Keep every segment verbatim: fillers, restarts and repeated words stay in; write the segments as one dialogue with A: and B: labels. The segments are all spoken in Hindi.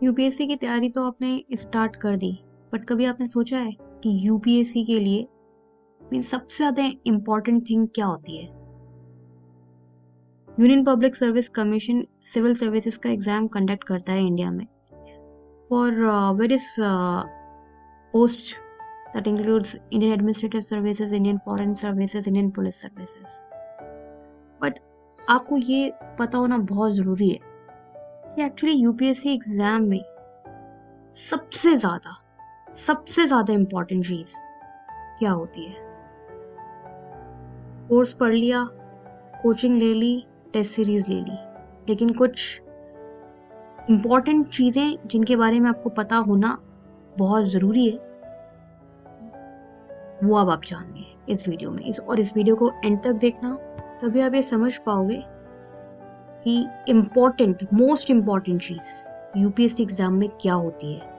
A: यूपीएससी की तैयारी तो आपने स्टार्ट कर दी, बट कभी आपने सोचा है कि यूपीएससी के लिए मीन सबसे ज्यादा इम्पोर्टेंट थिंग क्या होती है? Union public service commission civil services का एग्जाम कंडक्ट करता है इंडिया में for various post that includes Indian administrative services, Indian foreign services, Indian police services. But आपको ये पता होना बहुत जरूरी है कि एक्चुअली यूपीएससी एग्जाम में सबसे ज्यादा सबसे ज्यादा इम्पोर्टेंट चीज क्या होती है? कोर्स पढ़ लिया, कोचिंग ले ली, टेस्ट सीरीज ले ली, लेकिन कुछ इम्पोर्टेंट चीजें जिनके बारे में आपको पता होना बहुत जरूरी है, वो अब आप जानेंगे इस वीडियो में। इस और इस वीडियो को एंड तक देखना, तभी आप ये समझ पाओगे कि इम्पोर्टेंट मोस्ट इम्पोर्टेंट चीज यूपीएससी एग्जाम में क्या होती है।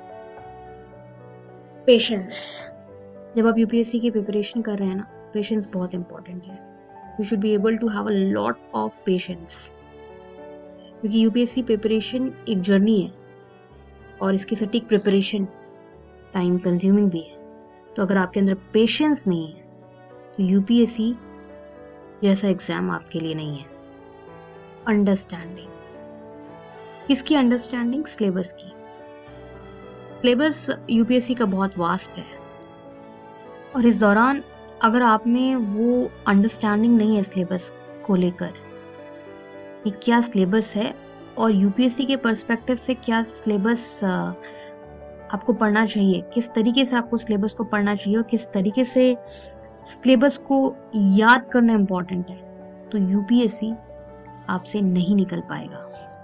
A: पेशेंस। जब आप यूपीएससी की प्रिपरेशन कर रहे हैं ना, पेशेंस बहुत इंपॉर्टेंट है। You should be able to have a lot of patience, क्योंकि यूपीएससी प्रिपरेशन एक जर्नी है और इसकी सटीक प्रिपरेशन टाइम कंज्यूमिंग भी है। तो अगर आपके अंदर पेशेंस नहीं है तो यूपीएससी जैसा एग्जाम आपके लिए नहीं है। अंडरस्टैंडिंग। किसकी अंडरस्टैंडिंग? सिलेबस की। सिलेबस यूपीएससी का बहुत वास्ट है और इस दौरान अगर आप में वो अंडरस्टैंडिंग नहीं है सिलेबस को लेकर कि क्या सिलेबस है और यूपीएससी के पर्सपेक्टिव से क्या सिलेबस आपको पढ़ना चाहिए, किस तरीके से आपको सिलेबस को पढ़ना चाहिए और किस तरीके से सिलेबस को याद करना इम्पोर्टेंट है, तो यूपीएससी आपसे नहीं निकल पाएगा।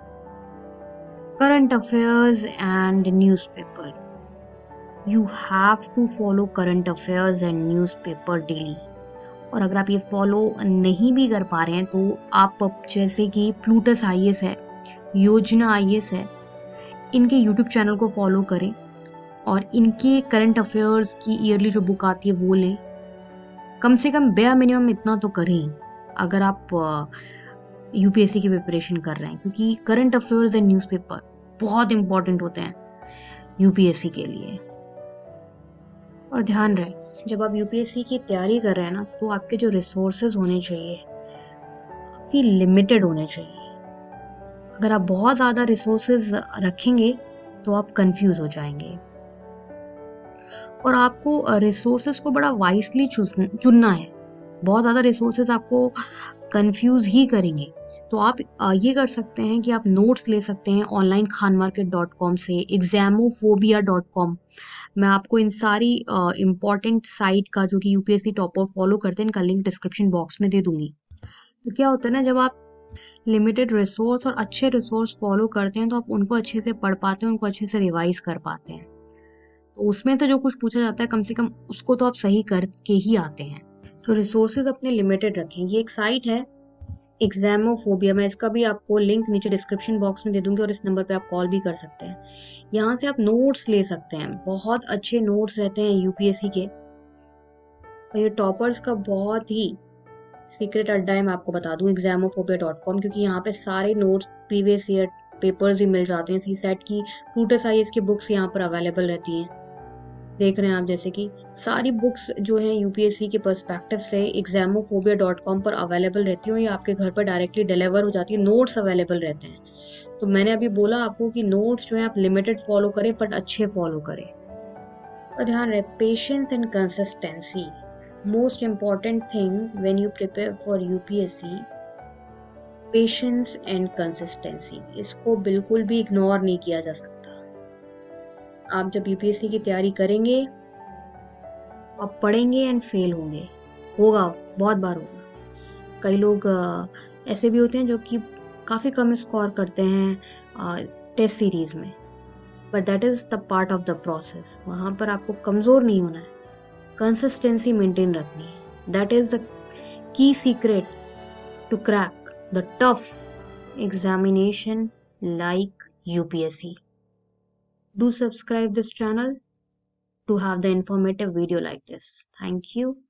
A: Current affairs and newspaper. You have to follow current affairs and newspaper daily. और अगर आप ये फॉलो नहीं भी कर पा रहे हैं तो आप जैसे कि प्लूटस आईएएस है, योजना आईएएस है, इनके यूट्यूब चैनल को फॉलो करें और इनके करंट अफेयर्स की ईयरली जो बुक आती है वो लें। कम से कम बेयर मिनिमम इतना तो करें अगर आप यूपीएससी की प्रिपरेशन कर रहे हैं, क्योंकि करंट अफेयर्स एंड न्यूज़पेपर बहुत इंपॉर्टेंट होते हैं यूपीएससी के लिए। और ध्यान रहे, जब आप यूपीएससी की तैयारी कर रहे हैं ना, तो आपके जो रिसोर्सेज होने चाहिए काफी लिमिटेड होने चाहिए। अगर आप बहुत ज्यादा रिसोर्सेज रखेंगे तो आप कंफ्यूज हो जाएंगे और आपको रिसोर्सेज को बड़ा वाइसली चुनना है। बहुत ज्यादा रिसोर्सेज आपको कंफ्यूज ही करेंगे। तो आप ये कर सकते हैं कि आप नोट्स ले सकते हैं online Khan market dot com से, एग्जामोफोबिया डॉट कॉम। मैं आपको इन सारी इम्पोर्टेंट साइट का, जो कि यूपीएससी टॉपर फॉलो करते हैं, इनका लिंक डिस्क्रिप्शन बॉक्स में दे दूंगी। तो क्या होता है ना, जब आप लिमिटेड रिसोर्स और अच्छे रिसोर्स फॉलो करते हैं तो आप उनको अच्छे से पढ़ पाते हैं, उनको अच्छे से रिवाइज कर पाते हैं। तो उसमें से जो कुछ पूछा जाता है कम से कम उसको तो आप सही करके ही आते हैं। तो रिसोर्सेज अपने लिमिटेड रखें। ये एक साइट है एग्जामोफोबिया, मैं इसका भी आपको लिंक नीचे डिस्क्रिप्शन बॉक्स में दे दूंगी और इस नंबर पे आप कॉल भी कर सकते हैं। यहाँ से आप नोट्स ले सकते हैं, बहुत अच्छे नोट्स रहते हैं यूपीएससी के। और ये टॉपर्स का बहुत ही सीक्रेट अड्डा है, मैं आपको बता दूं, एग्जामोफोबिया डॉट कॉम, क्योंकि यहाँ पे सारे नोट्स, प्रीवियस ईयर पेपर्स भी मिल जाते हैं। सी सेट की, प्लूटस आईएएस की बुक्स यहाँ पर अवेलेबल रहती हैं। देख रहे हैं आप, जैसे कि सारी बुक्स जो हैं यूपीएससी के पर्सपेक्टिव से एग्जामोफोबिया डॉट कॉम पर अवेलेबल रहती हैं। ये आपके घर पर डायरेक्टली डिलीवर हो जाती है, नोट्स अवेलेबल रहते हैं। तो मैंने अभी बोला आपको कि नोट्स जो है आप लिमिटेड फॉलो करें, बट अच्छे फॉलो करें। और ध्यान रहे, patience and consistency, most important thing when you prepare for UPSC. Patience and consistency, इसको बिल्कुल भी इग्नोर नहीं किया जा सकता। आप जब यूपीएससी की तैयारी करेंगे, आप पढ़ेंगे एंड फेल होंगे, होगा, बहुत बार होगा। कई लोग ऐसे भी होते हैं जो कि काफी कम स्कोर करते हैं टेस्ट सीरीज में, but that is the part of the process. वहां पर आपको कमजोर नहीं होना है, कंसिस्टेंसी मेंटेन रखनी है। That is the key secret to crack the tough examination like U P S C. Do subscribe this channel to have the informative video like this. Thank you.